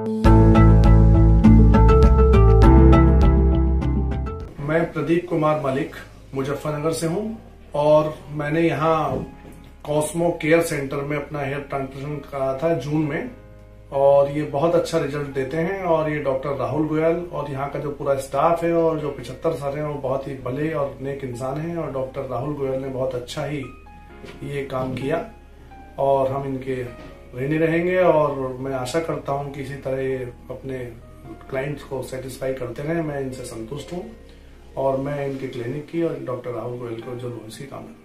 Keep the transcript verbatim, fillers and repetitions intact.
मैं प्रदीप कुमार मलिक मुजफ्फरनगर से हूं और मैंने यहाँ कॉस्मो केयर सेंटर में अपना हेयर ट्रांसप्लांटेशन कराया था जून में और ये बहुत अच्छा रिजल्ट देते हैं। और ये डॉक्टर राहुल गोयल और यहाँ का जो पूरा स्टाफ है और जो पिछहत्तर सर हैं वो बहुत ही भले और नेक इंसान हैं और डॉक्टर राहुल गोयल ने बहुत अच्छा ही ये काम किया और हम इनके ऋणी रहेंगे। और मैं आशा करता हूँ कि इसी तरह ये अपने क्लाइंट्स को सेटिस्फाई करते रहें। मैं इनसे संतुष्ट हूँ और मैं इनके क्लिनिक की और डॉक्टर राहुल गोयल को जरूर इसी काम